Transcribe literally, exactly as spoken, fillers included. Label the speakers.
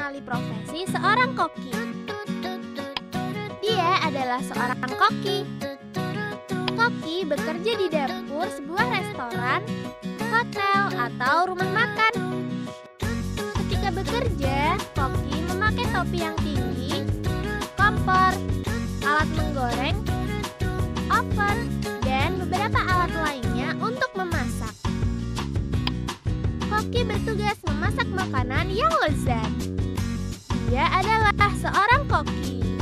Speaker 1: mengenali profesi seorang koki. Dia adalah seorang koki. Koki bekerja di dapur sebuah restoran, hotel, atau rumah makan. Ketika bekerja, koki memakai topi yang tinggi, kompor, alat menggoreng, oven, dan beberapa alat lainnya untuk memasak. Koki bertugas memasak makanan yang lezat. Dia adalah seorang koki.